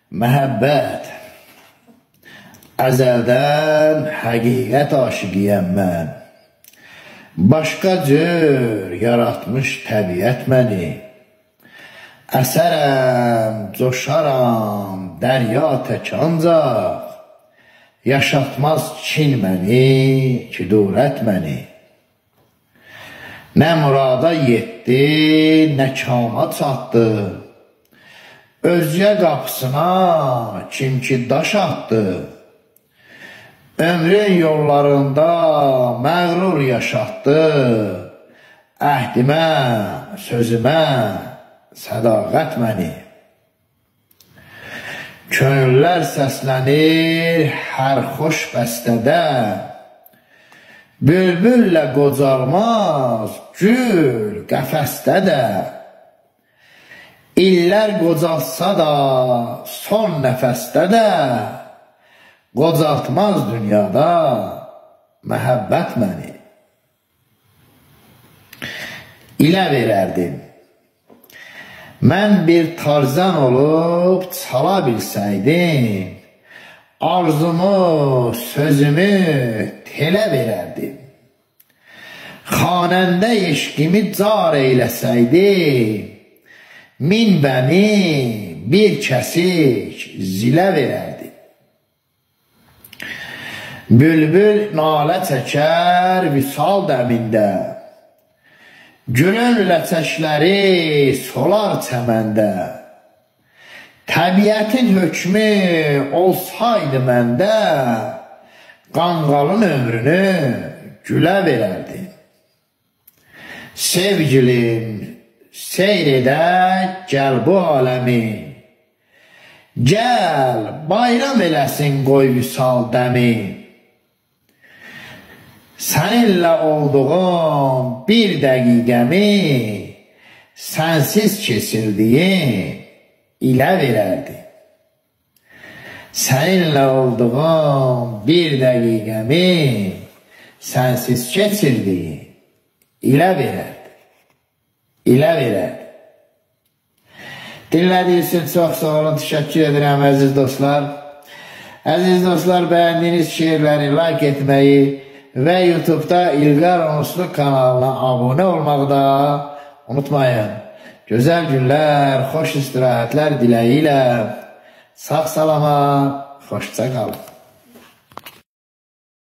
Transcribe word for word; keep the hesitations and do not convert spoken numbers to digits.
Məhəbbət, əzəldən həqiqət aşiqiyəm mən. Başqa cür yaratmış təbiət məni. Əsərəm, coşaram, dərya tək ancaq. Yaşatmaz kin məni, kidurət məni. Nə murada yetdi, nə kama çatdı. Özgə qapısına kim ki daş atdı. Ömrün yollarında məğrur yaşatdı. Əhdimə, sözümə sədaqət məni. Könüllər səslənir hər xoş bəstədə. Bülbüllə qocalmaz gül qəfəsdə də. İllər qocalsa da son nəfəsdə də. Qocaltmaz dünyada məhəbbət məni. İlə verərdim. Mən bir tarzan olub çala bilsəydim, arzumu, sözümü telə verərdim. Xanəndə eşqimi car eyləsəydim, min bəni bir kəsik zilə verərdim. Bülbül nalə çəkər visal dəmində, gülün ləçəkləri solar çəməndə. Təbiətin hökmü olsaydı məndə, qanqalın ömrünü gülə verərdim. Sevgilim, seyr edək gəl bu aləmi, gəl bayram eləsin qoy visal dəmi. Səninlə olduğum bir dəqiqəmi sənsiz keçirdiyim ilə verərdi. Səninlə olduğum bir dəqiqəmi sənsiz keçirdiyim ilə verərdi. İlə verərdi. Dinlədiyiniz üçün çox sağ olun, təşəkkür edirəm əziz dostlar. Əziz dostlar, bəyəndiyiniz şeirləri like etməyi və YouTube'da İlqar Onslu kanalına abunə olmağı da unutmayın. Gözəl günlər, xoş istirahətlər diləyi ilə sağ salama, xoşça qalın.